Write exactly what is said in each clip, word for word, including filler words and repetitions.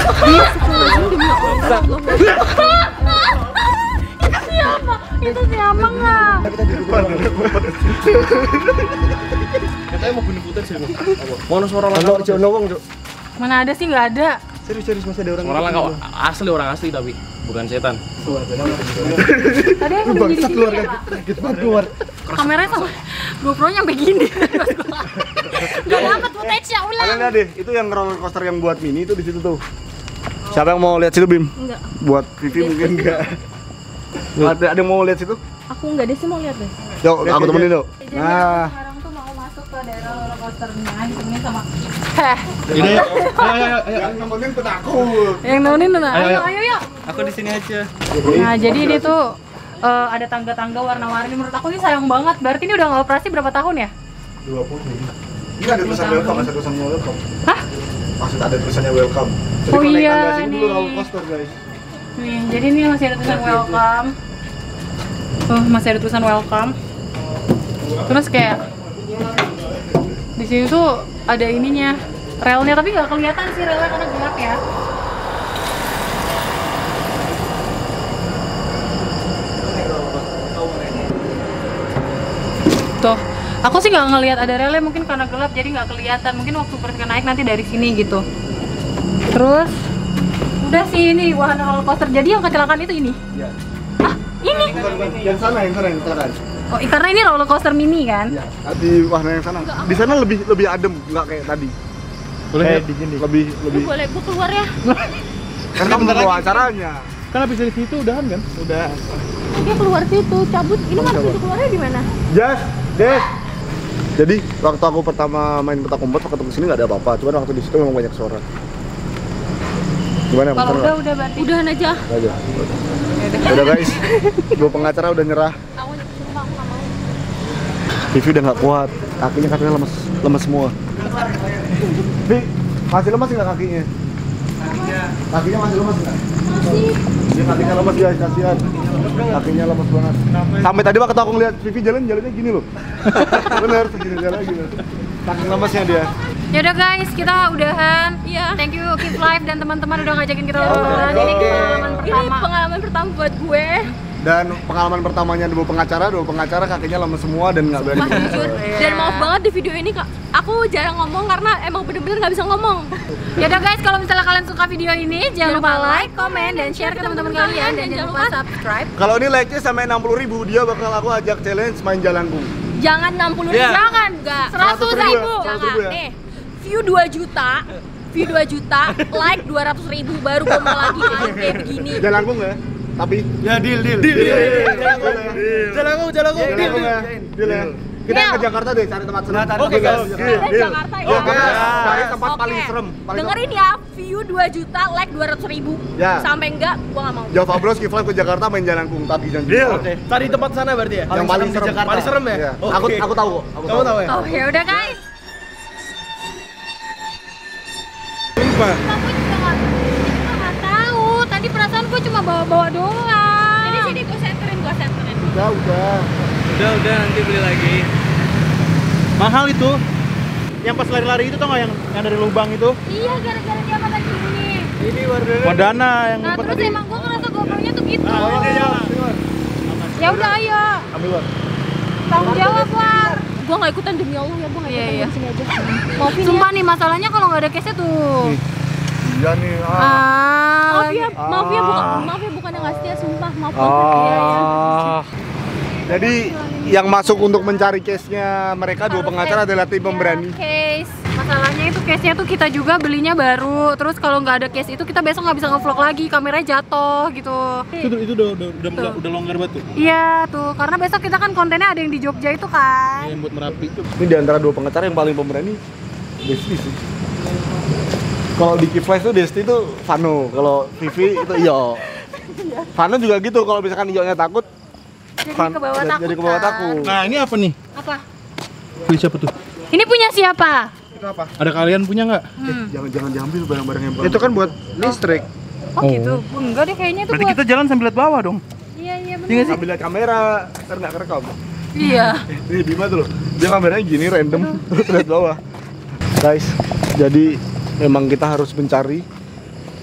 Itu siapa? Itu siapa nggak? Katanya mau bunuh putih sih. Mana suara langka? Mana ada sih, nggak ada. Serius serius masih ada orang. Suara langka asli, orang asli tapi bukan setan. Tadi yang udah jadi sini ya, Pak? Gitu banget keluar. Kameranya sama GoPro nyampe gini. Gak dapat footage-nya, ulang. Kalian lihat deh, itu yang roller coaster yang buat mini itu di situ tuh. Siapa yang mau lihat situ, Bim? Enggak. Buat Vivi mungkin enggak. Ada ada yang mau lihat situ? Aku enggak deh sih, mau lihat deh. Yuk, aku temenin yuk. Jadi Nah, aku sekarang tuh mau masuk ke daerah roller coasternya, ditemenin sama Heh, Ini ya. Ayo ayo ayo. yang nemenin penakut. yang nemenin tuh, nah. Ayo, Ayo, ayo. ayo, yuk. Aku di sini aja. Nah, jadi ini tuh eh, ada tangga-tangga warna-warni. Menurut aku ini sayang banget. Berarti ini udah nggak operasi berapa tahun ya? dua puluh. Ini ada tulisan welcome, ada tulisannya welcome. Hah? Maksud ada tulisannya welcome. Jadi Oh kalau naik iya, tangga sini dulu nih. roller coaster, guys. Nih, jadi ini masih ada tulisan welcome. Tuh, masih ada tulisan welcome. Terus kayak di sini tuh ada ininya, relnya, tapi nggak kelihatan sih relnya karena gelap ya. Tuh, aku sih nggak ngelihat ada relnya, mungkin karena gelap jadi nggak kelihatan. Mungkin waktu pertama naik nanti dari sini gitu. Terus udah sih ini wahana roller coaster. Jadi yang kecelakaan itu ini. Iya. Ah, ini. Bukan, bukan. Yang sana, yang sana yang sana. Oh, karena ini roller coaster mini kan? Iya. Di wahana yang sana. Di sana lebih lebih adem, nggak kayak tadi. Boleh Eh, ya? dingin nih. Lebih lebih. Boleh gua keluar ya? Kan kamu bawa acaranya. Kan habis dari situ udahan kan? Udah. Dia keluar situ, cabut. Ini mana pintu keluarnya di mana? Jas, Des. Jadi waktu aku pertama main petak umpet, waktu kesini nggak ada apa-apa. Cuman waktu di situ memang banyak suara. Gimana? Kalau pesan udah nggak? udah berarti. Udahan aja. Aja. Udah guys, dua pengacara udah nyerah. Aku sumpah aku nggak mau. Vivi udah nggak kuat, kakinya katanya lemes, lemes semua. Vi, masih lemas nggak kakinya? Kakinya, kakinya masih lemas nggak? Masih. Dia kakinya lemas guys, kasihan. Kakinya lemas banget. Sampai tadi waktu aku ngeliat Vivi jalan, jalannya gini loh. Bener, segini jalan gini. Saking lemesnya dia. Yaudah guys, kita udahan. Iya. Thank you Keep Life dan teman-teman udah ngajakin kita jalan. Ini pengalaman pertama. Ini pengalaman pertama buat gue. Dan pengalaman pertamanya dua pengacara, dua pengacara kakinya lemes semua dan nggak berani. Mas jujur, dan maaf banget di video ini kak, aku jarang ngomong karena emang bener-bener nggak bisa ngomong. Yaudah guys, kalau misalnya kalian suka video ini, jangan lupa like, comment, dan share ke teman-teman kalian. Dan jangan lupa subscribe. Kalau ini like-nya sampai enam puluh ribu, dia bakal aku ajak challenge main jalanku. Jangan enam puluh ribu, Iya. jangan, enggak, seratus ribu. seratus jangan. ribu ya? Nih, view dua juta, view dua juta, like dua ratus ribu baru ngomong lagi kayak begini. Jalanku nggak? Tapi Ya deal deal. Deal, deal, deal. Jalanku jalanku. Jalanku ya? Deal ya? Kita Deal. ke Jakarta deh, cari tempat serem. Oke, guys. Deal, Ada deal. Jakarta ya. Oke, cari tempat Oke. paling serem. Paling Dengerin ya, view dua juta, like dua ratus ribu. Ya. Sampai enggak, gua nggak mau. Java Bros, Kiflan ke Jakarta main Jalanku, tapi jangan. Oke. Cari tempat sana berarti ya? Yang paling di serem Jakarta. Paling serem ya? Iya. Oke. Aku aku tahu kok. Aku Kamu tahu ya? Oh ya udah guys. Sumpah. Aku juga nggak, juga nggak tahu. Tadi perasaan gue cuma bawa-bawa doang. Ini sini gua senterin, gua senterin. Udah, udah. Udah udah nanti beli lagi. Mahal itu. Yang pas lari-lari itu tau nggak yang yang dari lubang itu? Iya, gara-gara dia makan gini. Ini Wadana yang Nah empat terus tadi. emang gue ngerasa GoPro-nya tuh gitu. Ah, ini ya. Ya udah ayo, Ambil War. tanggung jawab War. Gua nggak ikutan demi Allah ya, gua nggak Iya, ikutan iya. di sini aja. Maafin ya. Sumpah nih masalahnya kalau nggak ada case-nya tuh. Iya nih. Ah. Ah, Maaf ya, maaf ya, bukan, Ah. maaf ya bukan yang nggak setia, sumpah, maaf banget. Iya, iya. Ah. Jadi yang masuk untuk mencari case-nya mereka dua pengacara adalah tim pemberani. Case. Masalahnya itu case-nya tuh kita juga belinya baru. Terus kalau nggak ada case itu kita besok nggak bisa nge-vlog lagi, kameranya jatuh gitu. Itu itu udah udah udah, udah, udah longgar banget tuh. Iya tuh, karena besok kita kan kontennya ada yang di Jogja itu kan. Yang buat Merapi. Ini di antara dua pengacara yang paling pemberani Desti sih. Kalau di Kiflash tuh Desti tuh Vano, kalau Vivi itu Iyo. Vano juga gitu, kalau misalkan Iyo-nya takut Jadi Van- ke bawah takut. jadi ke bawah kan? takut. Nah, ini apa nih? Apa? Beli siapa tuh? Ini punya siapa? Itu apa? Ada kalian punya nggak? Hmm. Jangan jangan diambil barang-barang yang itu kan buat listrik. Oh, Oh. gitu. Enggak deh kayaknya itu Berarti buat. kita jalan sambil lihat bawah dong. Iya iya benar. Iya sih? Sambil lihat kamera, ntar nggak kerekam. Iya. Ini Bima tuh loh, dia kameranya gini random, terus lihat bawah. Guys, jadi memang kita harus mencari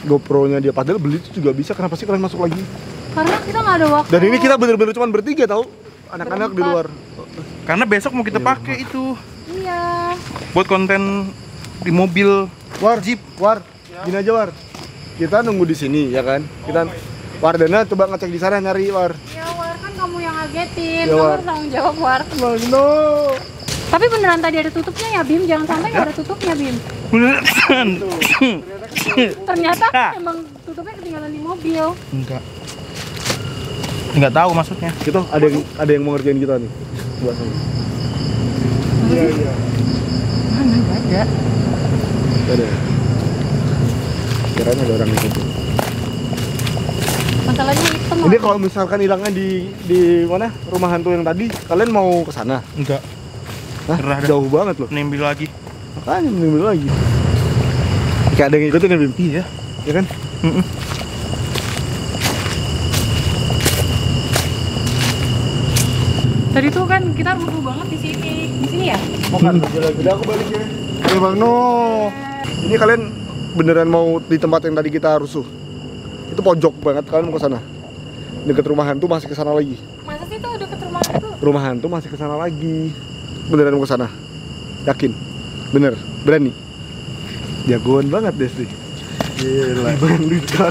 GoPro-nya dia, padahal beli itu juga bisa. Kenapa sih kalian masuk lagi? Karena kita nggak ada waktu. Dan ini kita bener-bener cuma bertiga tahu, anak-anak di luar. Karena besok mau kita pakai itu Iya. buat konten di mobil. War, Jeep, War, gini aja War. Kita nunggu di sini ya kan. Kita Wardana coba ngecek di sana nyari War. Ya War, kan kamu yang ngagetin. Ya, Kamu War. harus tanggung jawab War. No. Tapi beneran tadi ada tutupnya ya Bim, jangan sampai nggak ada tutupnya Bim. Beneran? Ternyata emang tutupnya ketinggalan di mobil. Enggak. Enggak tahu maksudnya. Kita ada yang ada yang mau ngerjain kita nih. Buat sana. Iya, iya. Mana nggak ada? Nggak ada. Kirain ada orang di situ. Masalahnya hitam. Ini kalau misalkan hilangnya di di mana? Rumah hantu yang tadi, kalian mau ke sana? Enggak. Hah? Gerah dah. Jauh banget loh. Nimbil lagi. Makanya mending lagi. Kayak ada yang ngikutin ya Bim? Iya. Ya kan? Mm-mm. Tadi tuh kan kita rusuh banget di sini. Di sini ya? Bukan, udah aku balik ya. Ayo Bang No. Ini kalian beneran mau di tempat yang tadi kita rusuh? Itu pojok banget, kalian mau ke sana? Deket rumah hantu masih ke sana lagi. Masa sih tuh deket rumah itu? Rumah hantu masih ke sana lagi. Beneran mau ke sana? Yakin? Bener? Berani? Jagoan banget Desti. Gila. Dibandingkan.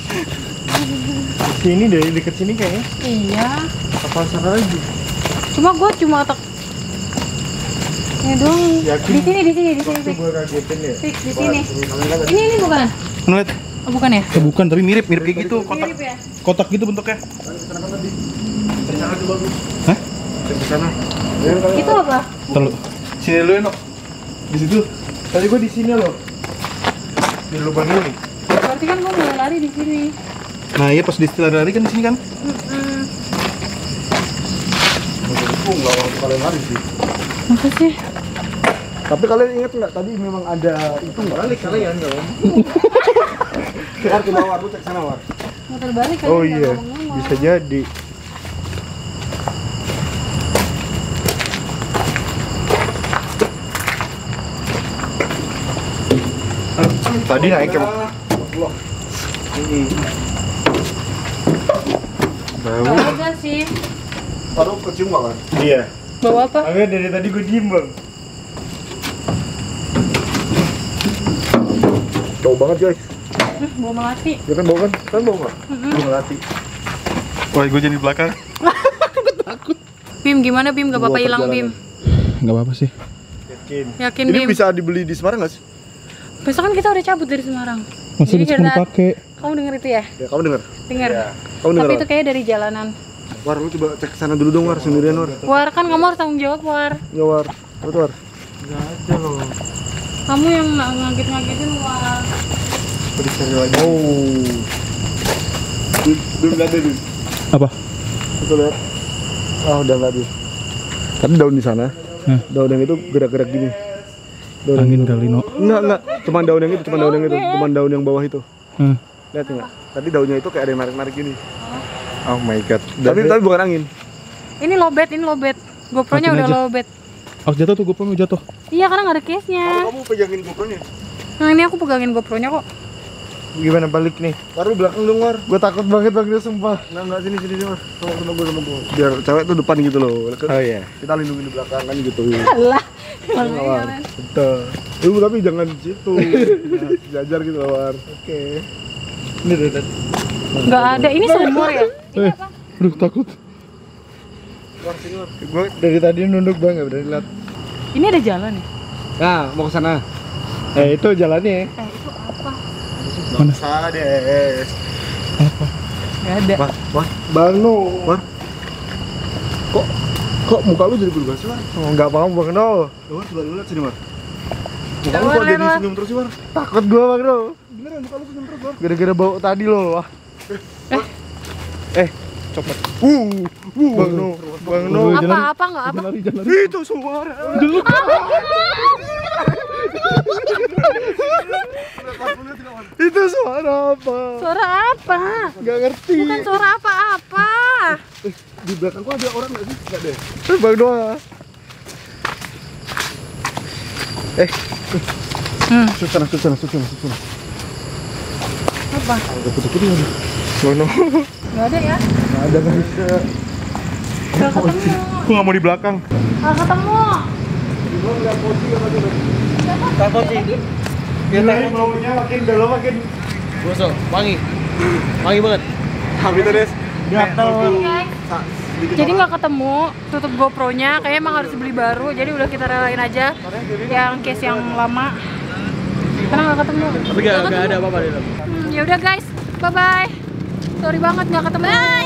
Sini deh, deket sini kayaknya. Iya. Apa sana lagi? Cuma gue cuma tak. Ini dong. Yakin? Di sini, di sini, di sini. Fix. Gue kagetin ya. Fix di sini. Ini ini bukan? Ngeliat? Oh, bukan ya? Eh, bukan, tapi mirip, mirip kayak gitu, kotak. Mirip ya? Kotak gitu bentuknya. Di sana tuh bagus. Hah? Di sana. Itu apa? Terlalu. Sini dulu Eno. Di situ. Tadi gua di sini loh. Di lubang ini. Berarti kan gue mulai lari di sini. Nah, iya pas di lari kan di sini kan. Mm-mm. Menurutku nggak waktu kalian lari sih. Masa sih? Tapi kalian ingat nggak tadi memang ada itu nggak? Balik kalian dong. War coba War, lu cek sana War. Muter balik kan? Oh iya, bisa jadi. Tadi naik ke bau. Gak ada sih. Baru kecium nggak kan? Iya. Bawa apa? Makanya dari tadi gue diem bang. Bau banget guys. Hmm, bawa melati. Ya kan bau kan? Kan bau nggak? Bau melati. Wah, gue jadi di belakang. Bim, gimana Bim? Gak apa-apa Dua hilang Bim. Enggak apa-apa sih. Yakin. Yakin Ini Bim? bisa dibeli di Semarang nggak sih? Besok kan kita udah cabut dari Semarang. Masih Jadi bisa kita- dipakai. Kamu denger itu ya? Ya kamu dengar. Dengar. Kamu dengar. Tapi itu kayaknya dari jalanan. War, lu coba cek sana dulu dong War, sendirian War. War, kan kamu harus tanggung jawab War. Ya War. Betul War. Enggak ada loh. Kamu yang ng- ngagit-ngagitin War. Cari lagi. Oh. Belum lihat deh, Bim. Apa? Itu lihat. Ah, udah nggak Bim. Tadi daun di sana. Hah? Daun yang itu gerak-gerak gini. Daun Angin kali no. Enggak, enggak. Cuman daun yang itu, cuman daun yang itu, cuman daun yang bawah itu. Hmm. Lihat enggak? Tadi daunnya itu kayak ada yang narik-narik gini. Oh my god. Tapi tapi bukan angin. Ini lowbat, ini lowbat. GoPro-nya Matiin udah aja. lowbat. Oh jatuh tuh GoPro mau jatuh. Iya, karena nggak ada case-nya. Kamu pegangin GoPro-nya. Nah, ini aku pegangin GoPro-nya kok. Gimana balik nih? War, lu belakang dong, War. Gue takut banget bang dia sumpah. Enggak, enggak sini sini sini, War. Sama sama gue sama gue. Biar cewek tuh depan gitu loh. Oh iya. Kita lindungi di belakang kan gitu. Alah. Enggak, War. Betul. Lu tapi jangan di situ. Nah, jajar gitu, loh, War. Oke. Ini udah udah. Nggak ada. Ini sumur ya? Ini Eh, apa? aduh takut. War, sini, War. Gue dari tadi nunduk banget nggak berani lihat. Ini ada jalan ya? Nah, mau ke sana. Eh itu jalannya. Eh, itu apa? Mana? Sades. Nggak ada. Wah, wah, Bang No. War. Kok kok muka lu jadi berubah sih, War? Oh, nggak mau bang no. War, coba lu lihat sini, War. Muka lu War, kok lihat, jadi War. senyum terus sih, War? Takut gue bang no. Beneran muka lu senyum terus, War. Gara-gara bau tadi loh. Wah. Eh. Eh, copot. Uh, uh, Bang No, bang no. Apa, Jalan. apa, nggak apa? Lari jalan. Itu suara. Itu suara apa? Suara apa? Gak ngerti. Bukan suara apa-apa. Di belakang gua ada orang nggak sih? Nggak deh. Eh, bang Noah. Eh, Hmm. susah, susah, susah, susah. Apa? Agak putih-putih lagi. Sono. Nggak ada ya? Nggak ada guys. Nggak ketemu. Aku nggak mau di belakang. Nggak ketemu. Tak poci. Gila, baunya makin dalam makin Gosok, wangi. Wangi banget. habis itu des. Gatel. Guys, jadi nggak ketemu tutup GoPro-nya, kayaknya emang harus beli baru. Jadi udah kita relain aja yang case yang lama. Karena nggak ketemu. Tapi nggak nggak ada apa-apa di dalam. Hmm, ya udah guys, bye bye. Sorry banget nggak ketemu. Bye.